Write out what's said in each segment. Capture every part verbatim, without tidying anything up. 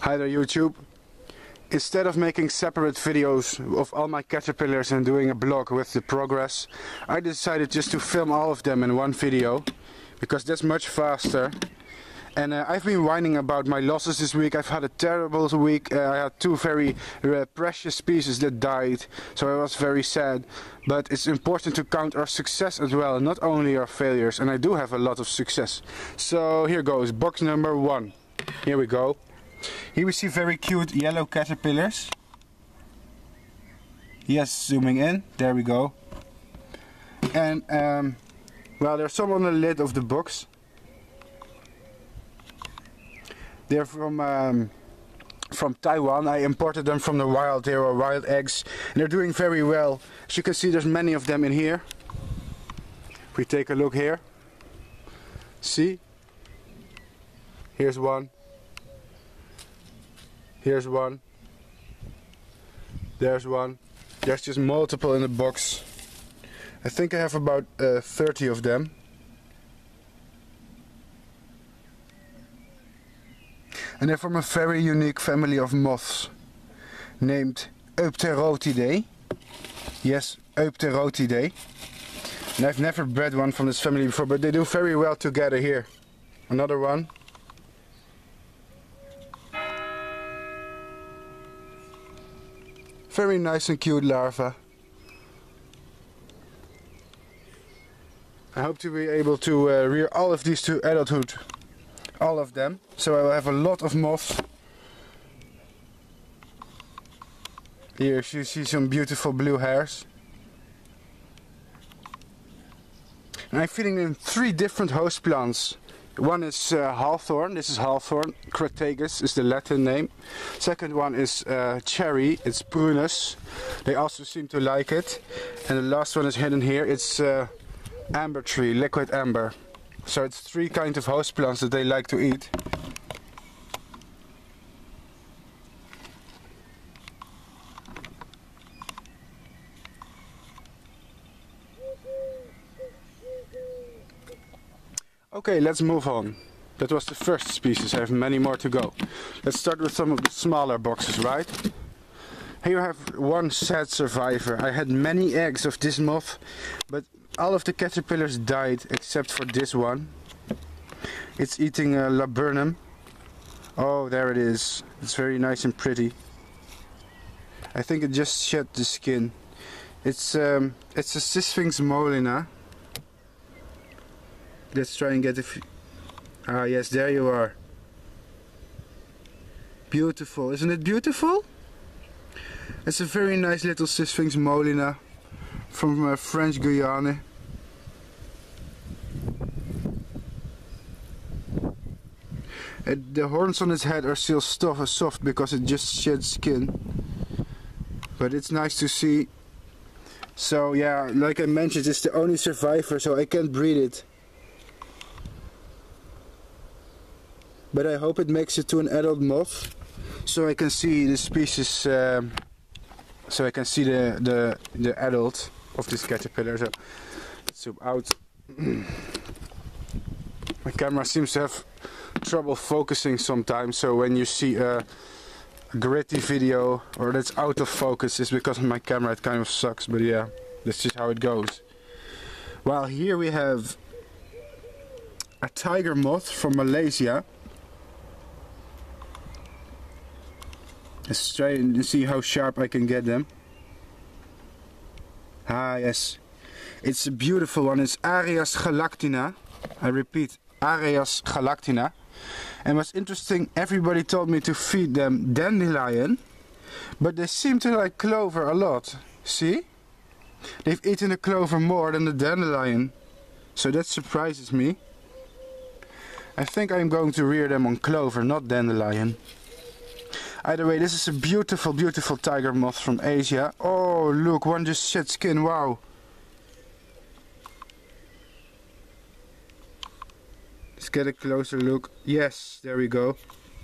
Hi there YouTube. Instead of making separate videos of all my caterpillars and doing a blog with the progress, I decided just to film all of them in one video, because that's much faster. And uh, I've been whining about my losses this week. I've had a terrible week. Uh, I had two very uh, precious species that died, so I was very sad. But it's important to count our success as well, not only our failures. And I do have a lot of success. So here goes, box number one. Here we go. Here we see very cute yellow caterpillars. Yes, zooming in. There we go. And um, well, there's some on the lid of the box. They're from um, from Taiwan. I imported them from the wild. They were wild eggs, and they're doing very well. As you can see, there's many of them in here. If we take a look here, see? Here's one. Here's one. There's one. There's just multiple in the box. I think I have about uh, thirty of them. And they're from a very unique family of moths named Eupterotidae. Yes, Eupterotidae. And I've never bred one from this family before, but they do very well together here. Another one. Very nice and cute larva. I hope to be able to uh, rear all of these to adulthood. All of them. So I will have a lot of moths. Here you see some beautiful blue hairs. And I'm feeding them three different host plants. One is uh, hawthorn. This is hawthorn. Crataegus is the Latin name. Second one is uh, cherry. It's prunus. They also seem to like it. And the last one is hidden here. It's uh, amber tree, liquid amber. So it's three kinds of host plants that they like to eat. Okay, let's move on. That was the first species. I have many more to go. Let's start with some of the smaller boxes, right? Here I have one sad survivor. I had many eggs of this moth, but all of the caterpillars died except for this one. It's eating a laburnum. Oh, there it is. It's very nice and pretty. I think it just shed the skin. It's um, it's a Cissphinx molina. Let's try and get a few. Ah, yes, there you are. Beautiful, isn't it beautiful? It's a very nice little Cissphinx molina from uh, French Guiana. Uh, the horns on its head are still soft, soft because it just shed skin. But it's nice to see. So yeah, like I mentioned, it's the only survivor, so I can't breed it. But I hope it makes it to an adult moth, so I can see the species, um, so I can see the, the, the adult of this caterpillar. So let's zoom out. My camera seems to have trouble focusing sometimes, so when you see a gritty video or that's out of focus, it's because of my camera. It kind of sucks, but yeah, that's just how it goes. Well, here we have a tiger moth from Malaysia. Let's try and see how sharp I can get them. Ah, yes. It's a beautiful one. It's Areias galactina. I repeat, Areias galactina. And what's interesting, everybody told me to feed them dandelion, but they seem to like clover a lot. See? They've eaten the clover more than the dandelion. So that surprises me. I think I'm going to rear them on clover, not dandelion. Either way, this is a beautiful, beautiful tiger moth from Asia. Oh, look, one just shed skin, wow. Let's get a closer look. Yes, there we go.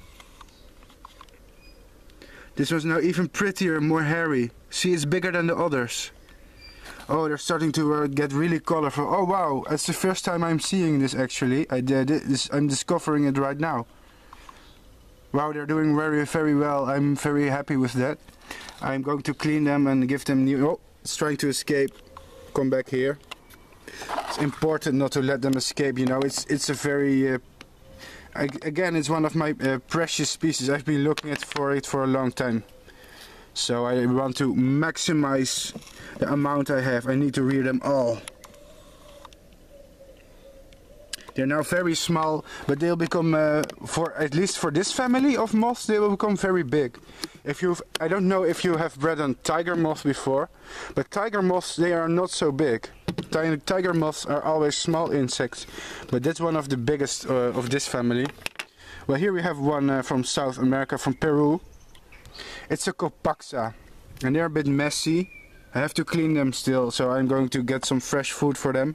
This one's now even prettier and more hairy. See, it's bigger than the others. Oh, they're starting to uh, get really colorful. Oh, wow, that's the first time I'm seeing this actually. I did this, I'm discovering it right now. Wow, they're doing very, very well. I'm very happy with that. I'm going to clean them and give them new... Oh, it's trying to escape. Come back here. It's important not to let them escape, you know. It's it's a very... Uh, again, it's one of my uh, precious species. I've been looking at for it for a long time. So I want to maximize the amount I have. I need to rear them all. They're now very small, but they'll become, uh, for at least for this family of moths, they will become very big. If you've, I don't know if you have bred on tiger moth before, but tiger moths, they are not so big. Ti tiger moths are always small insects, but that's one of the biggest uh, of this family. Well, here we have one uh, from South America, from Peru. It's a Copaxa, and they're a bit messy. I have to clean them still, so I'm going to get some fresh food for them.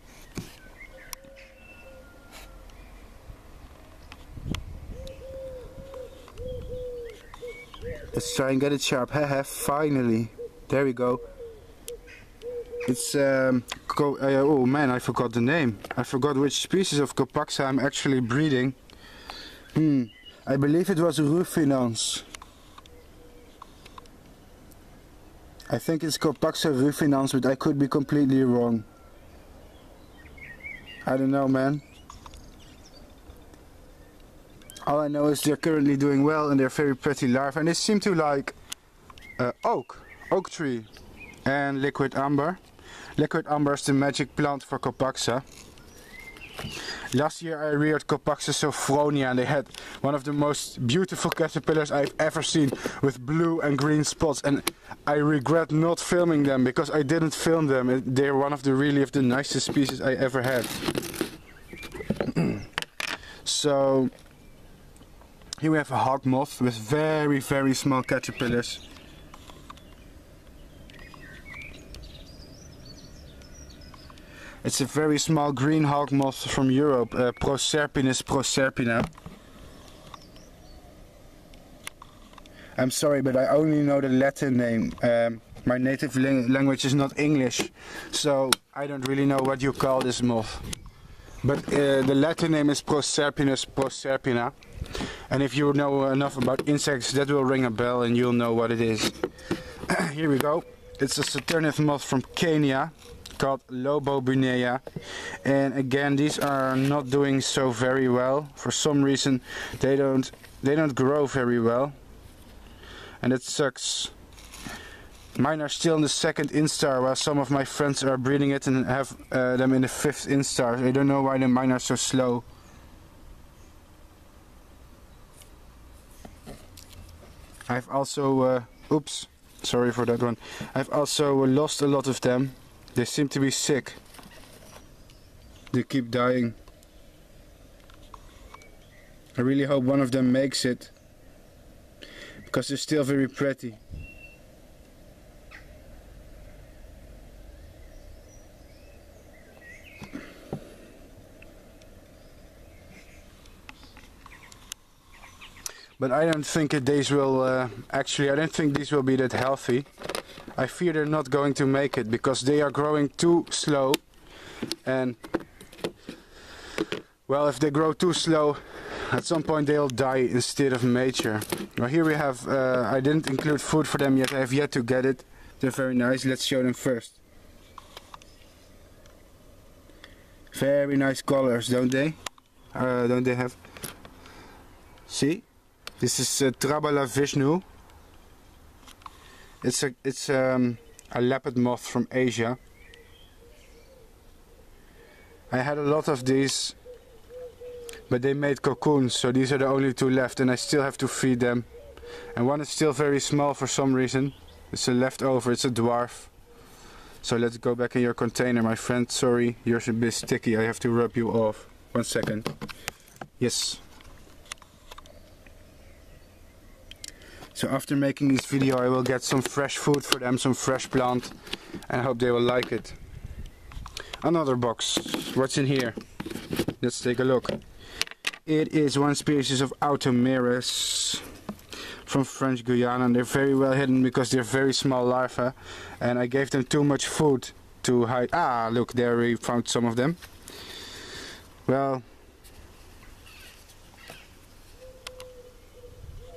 Let's try and get it sharp. Haha, finally. There we go. It's um, co uh, oh man, I forgot the name. I forgot which species of Copaxa I'm actually breeding. Hmm, I believe it was Rufinans. I think it's Copaxa rufinans, but I could be completely wrong. I don't know, man. All I know is they're currently doing well and they're very pretty larvae, and they seem to like uh, oak, oak tree and liquid amber. Liquid amber is the magic plant for Copaxa. Last year I reared Copaxa sophronia, and they had one of the most beautiful caterpillars I've ever seen, with blue and green spots, and I regret not filming them because I didn't film them. They're one of the really of the nicest species I ever had. So here we have a hawk moth with very very small caterpillars. It's a very small green hawk moth from Europe, uh, Proserpinus proserpina. I'm sorry, but I only know the Latin name. Um, my native language is not English, so I don't really know what you call this moth. But uh, the Latin name is Proserpinus proserpina. And if you know enough about insects, that will ring a bell and you'll know what it is. Here we go. It's a Saturninid moth from Kenya, called Lobobunea, and again these are not doing so very well. For some reason they don't they don't grow very well, and it sucks. Mine are still in the second instar, while some of my friends are breeding it and have uh, them in the fifth instar. I don't know why the mine are so slow. I've also uh, oops sorry for that one. I've also lost a lot of them. They seem to be sick. They keep dying. I really hope one of them makes it, because they're still very pretty. But I don't think that these will, uh, actually I don't think these will be that healthy. I fear they're not going to make it because they are growing too slow, and well, if they grow too slow, at some point they'll die instead of mature. Well, here we have, uh, I didn't include food for them yet, I have yet to get it. They're very nice, let's show them first. Very nice colors, don't they? Uh, don't they have? See? This is uh, Trabala Vishnu. It's a it's um, a leopard moth from Asia. I had a lot of these, but they made cocoons, so these are the only two left, and I still have to feed them. And one is still very small for some reason. It's a leftover, it's a dwarf. So let's go back in your container, my friend. Sorry, you're a bit sticky, I have to rub you off. One second. Yes. So after making this video I will get some fresh food for them, some fresh plant, and I hope they will like it. Another box. What's in here? Let's take a look. It is one species of Automeris from French Guiana, and they're very well hidden because they're very small larvae, and I gave them too much food to hide. Ah, look, there we found some of them. Well,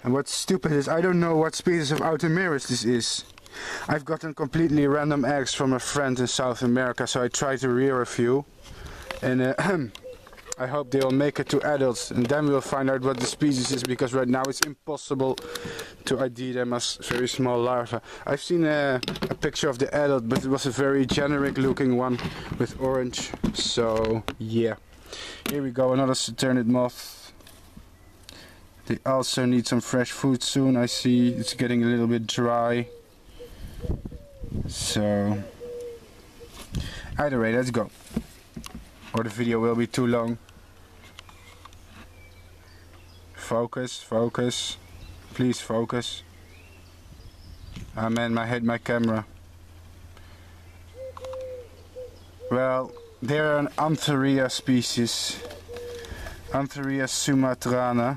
And what's stupid is I don't know what species of Altomeris this is. I've gotten completely random eggs from a friend in South America, so I tried to rear a few. And uh, I hope they'll make it to adults, and then we'll find out what the species is, because right now it's impossible to I D them as very small larvae. I've seen a, a picture of the adult, but it was a very generic looking one with orange. So yeah, here we go, another Saturnid moth. They also need some fresh food soon. I see it's getting a little bit dry. So either way, let's go, or the video will be too long. Focus, focus, please focus. Ah man, I hate my camera. Well, they're an Antheria species, Antheria sumatrana.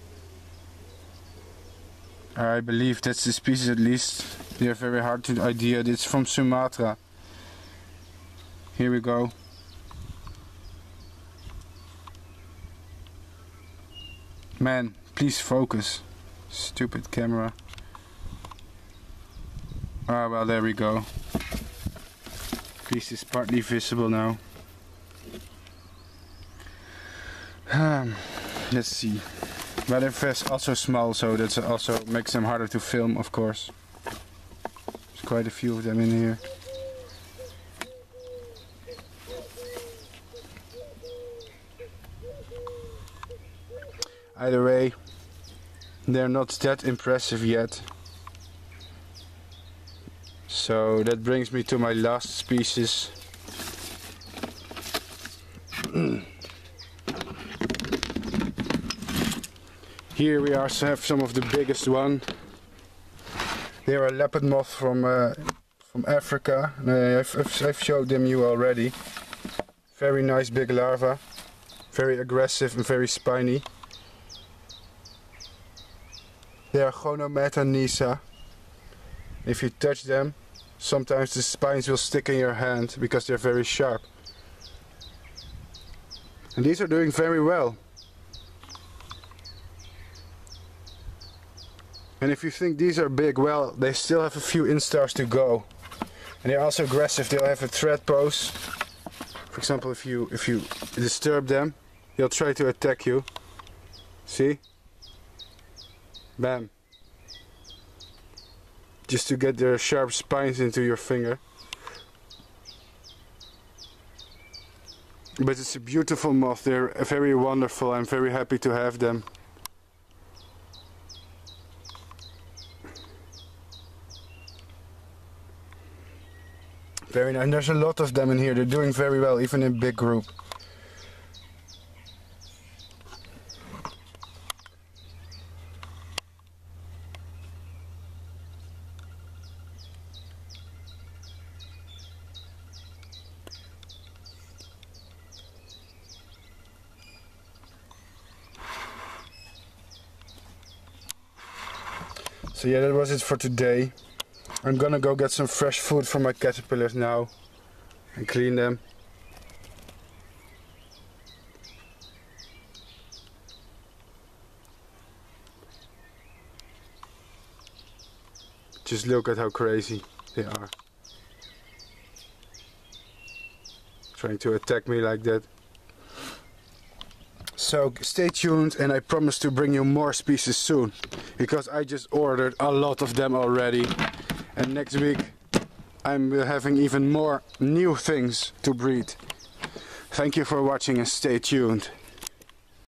I believe that's the species at least. They're very hard to I D. It's from Sumatra. Here we go. Man, please focus. Stupid camera. Ah, well, there we go. At least it's partly visible now. Um, let's see. But they're also small, so that also makes them harder to film, of course. There's quite a few of them in here. Either way, they're not that impressive yet. So that brings me to my last species. Here we also have some of the biggest one. They are a leopard moth from uh, from Africa. Uh, I've, I've, I've showed them you already. Very nice big larva. Very aggressive and very spiny. They are Gonometa nisa. If you touch them, sometimes the spines will stick in your hand because they're very sharp. And these are doing very well. And if you think these are big, well, they still have a few instars to go. And they're also aggressive. They'll have a threat pose. For example, if you if you disturb them, they'll try to attack you. See? Bam. Just to get their sharp spines into your finger. But it's a beautiful moth. They're very wonderful. I'm very happy to have them. Very nice. And there's a lot of them in here. They're doing very well, even in big group. So yeah, that was it for today. I'm gonna go get some fresh food for my caterpillars now and clean them. Just look at how crazy they are. Trying to attack me like that. So stay tuned, and I promise to bring you more species soon, because I just ordered a lot of them already, and next week I'm having even more new things to breed. Thank you for watching and stay tuned.